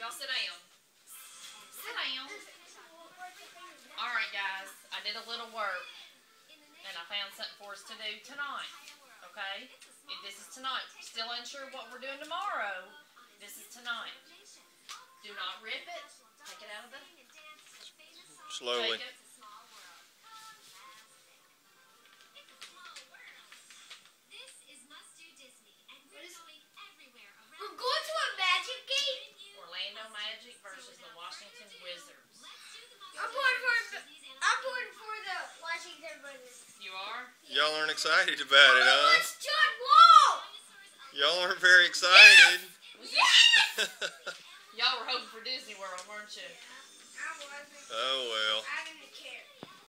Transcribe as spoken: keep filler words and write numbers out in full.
Y'all sit down. Sit down. Alright, guys. I did a little work. And I found something for us to do tonight. Okay? If this is tonight. Still unsure what we're doing tomorrow. This is tonight. Do not rip it. Take it out of the... Slowly. Take it. We're going to a Magic game. Orlando Magic versus the Washington Wizards. I'm going for I'm going for the Washington Wizards. You are? Y'all aren't excited about it, huh? It's John Wall. Y'all aren't very excited. Yes. Y'all were hoping for Disney World, weren't you? I wasn't. Oh well. I didn't care.